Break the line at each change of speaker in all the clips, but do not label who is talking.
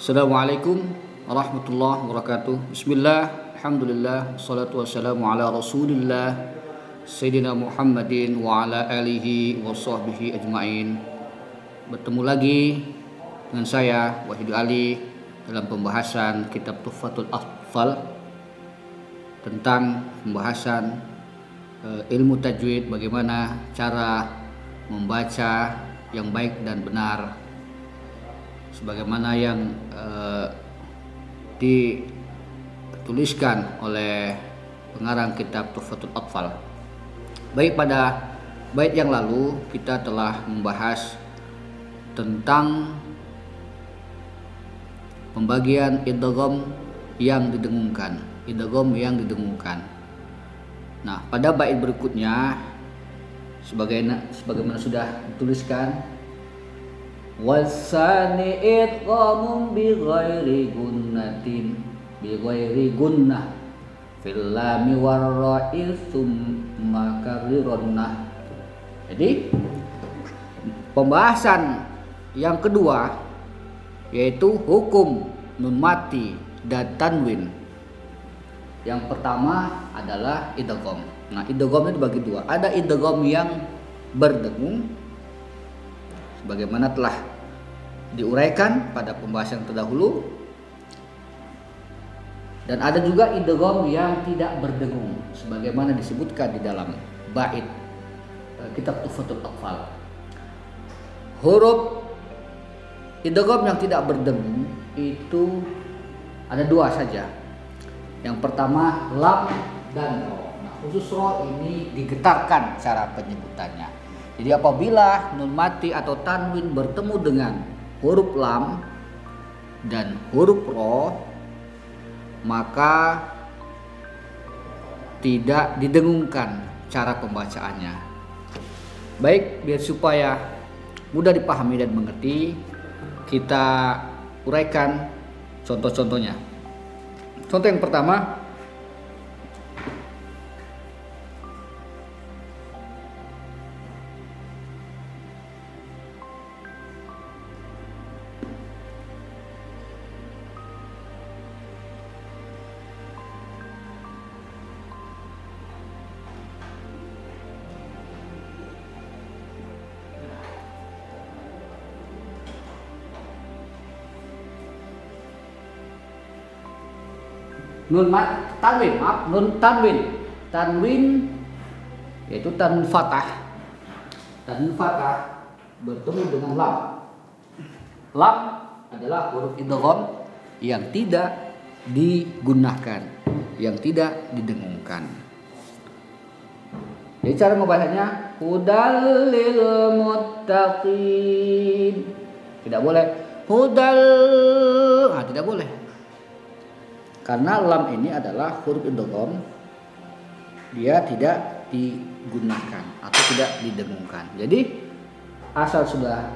Assalamualaikum warahmatullahi wabarakatuh. Bismillah, alhamdulillah, wassalatu wassalamu ala rasulillah Sayyidina Muhammadin wa ala alihi wa sahbihi ajma'in. Bertemu lagi dengan saya Wahid Ali dalam pembahasan kitab Tuhfatul Atfal tentang pembahasan ilmu tajwid, bagaimana cara membaca yang baik dan benar sebagaimana yang dituliskan oleh pengarang kitab Tuhfatul Atfal. Baik, pada bait yang lalu kita telah membahas tentang pembagian idgham yang didengungkan, Nah, pada bait berikutnya sebagaimana sudah dituliskan, wasani idghamun bi ghairi gunnah fil lami war ra'i tsumma karirannah. Jadi pembahasan yang kedua yaitu hukum nun mati dan tanwin. Yang pertama adalah idgham. Nah, idgham itu dibagi dua. Ada idgham yang berdengung sebagaimana telah diuraikan pada pembahasan terdahulu, dan ada juga idgham yang tidak berdengung sebagaimana disebutkan di dalam bait kitab Tuhfatul Atfal. Huruf idgham yang tidak berdengung itu ada dua saja. Yang pertama lam dan ro. Nah, khusus ro ini digetarkan cara penyebutannya. Jadi apabila nun mati atau tanwin bertemu dengan huruf lam dan huruf ro, maka tidak didengungkan cara pembacaannya. Baik, biar supaya mudah dipahami dan mengerti, kita uraikan contoh-contohnya. Contoh yang pertama, nun tanwin yaitu tanwin fathah bertemu dengan lam. Lam adalah huruf idgham yang tidak digunakan, yang tidak didengungkan. Jadi cara membacanya hudal lil muttaqin. Tidak boleh hudal, tidak boleh. Karena lam ini adalah huruf idgham, dia tidak digunakan atau tidak didengungkan. Jadi asal sudah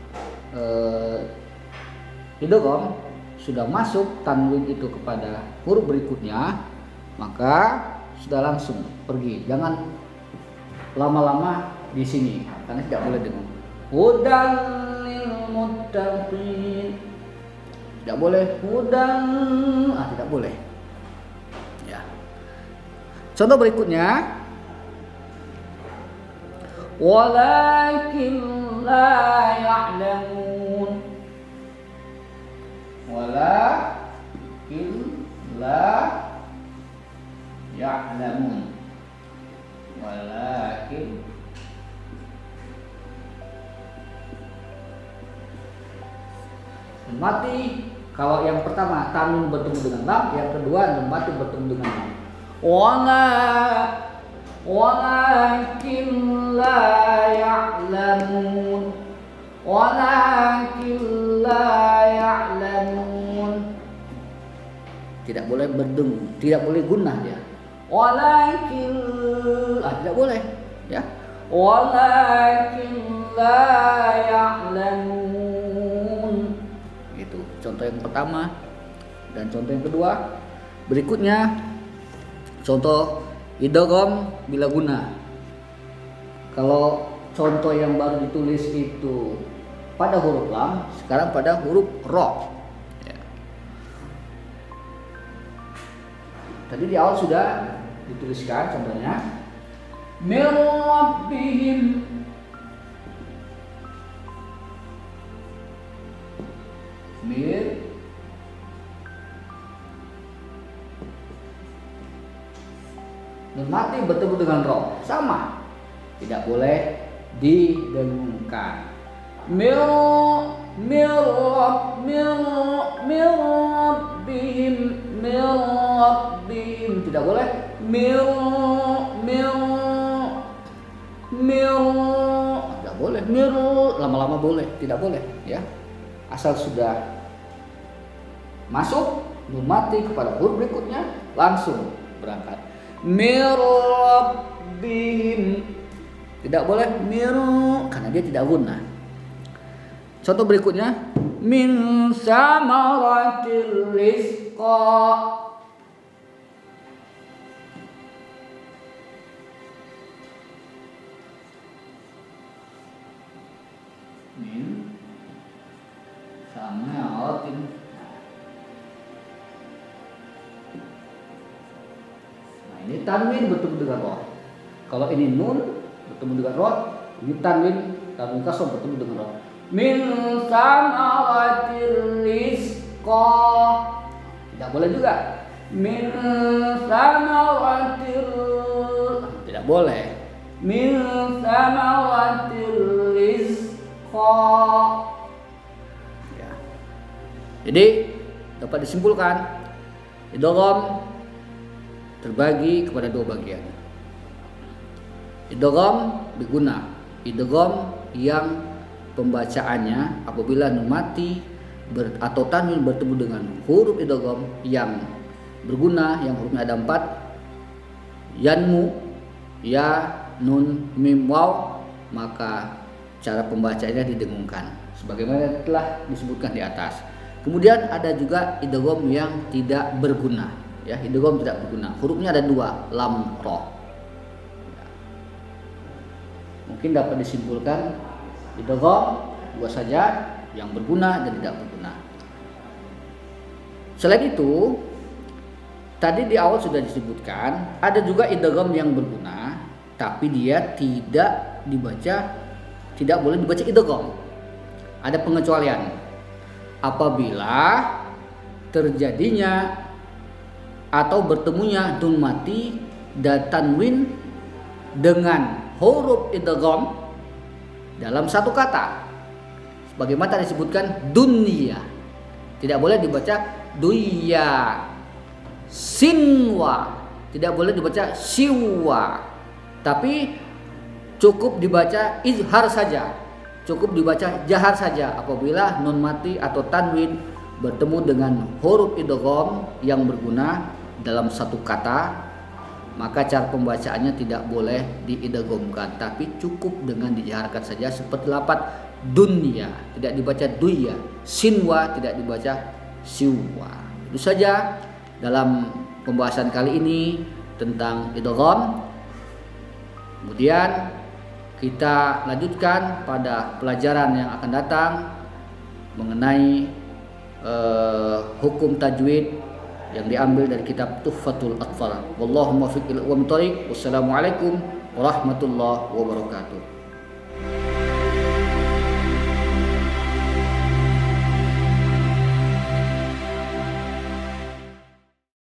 idgham, sudah masuk tanwin itu kepada huruf berikutnya, maka sudah langsung pergi. Jangan lama-lama di sini karena tidak boleh dengung. Hudal lil muttaqin. Tidak boleh hudan, tidak boleh. Ya. Contoh berikutnya, walakin la ya'lamun. Walakin la ya'lamun. Walakin mati. Kalau yang pertama tanwin bertemu dengan lam, yang kedua nun mati bertemu dengan lam. Walakin la ya'lamun. Walakin la ya'lamun. Tidak boleh berdengung, tidak boleh gunnah dia. Walakin tidak boleh, ya. Walakin la ya'lamun. Contoh yang pertama dan contoh yang kedua. Berikutnya contoh idgham bila guna. Kalau contoh yang baru ditulis itu pada huruf lam, sekarang pada huruf ro. Ya. Tadi di awal sudah dituliskan contohnya min rabbihim. Mir nun mati bertemu dengan roh sama, tidak boleh didengungkan. Mir rabbihim tidak boleh tidak boleh lama-lama boleh, tidak boleh ya, asal sudah masuk nun mati kepada huruf berikutnya langsung berangkat. Mir rabbihim tidak boleh karena dia tidak guna. Contoh berikutnya min samaratil rizqa. Min samaratil. Nah, ini tanwin bertemu dengan roh. Kalau ini nun bertemu dengan roh, ini tanwin kasroh bertemu dengan roh. Min samaratil rizqa. Tidak boleh juga min samaratil, tidak boleh min samaratil rizqa ya. Jadi dapat disimpulkan idgham terbagi kepada dua bagian. Idgham biguna, idgham yang pembacaannya apabila nun mati atau tanwin bertemu dengan huruf idgham yang berguna, yang hurufnya ada 4, yanmu, ya, nun, mim, waw, maka cara pembacanya didengungkan sebagaimana telah disebutkan di atas. Kemudian ada juga idgham yang tidak berguna, ya, idgham tidak berguna. Hurufnya ada 2, lam, ro. Mungkin dapat disimpulkan idgham 2 saja, yang berguna dan tidak berguna. Selain itu, tadi di awal sudah disebutkan ada juga idgham yang berguna, tapi dia tidak boleh dibaca idgham. Ada pengecualian. Apabila terjadinya atau bertemunya nun mati dan tanwin dengan huruf idgham dalam satu kata, sebagaimana tadi disebutkan dunia, tidak boleh dibaca duya. Sinwa tidak boleh dibaca siwa, tapi cukup dibaca izhar saja, cukup dibaca jahar saja apabila nun mati atau tanwin bertemu dengan huruf idgham yang berguna dalam satu kata, maka cara pembacaannya tidak boleh diidghamkan, tapi cukup dengan dijaharkan saja seperti lafaz dunia, tidak dibaca duya, sinwa tidak dibaca siwa. Itu saja dalam pembahasan kali ini tentang idgham. Kemudian kita lanjutkan pada pelajaran yang akan datang mengenai hukum tajwid yang diambil dari kitab Tuhfatul Atfal. Wallahu muwaffiq ila aqwamit thoriq. Wassalamualaikum warahmatullahi wabarakatuh.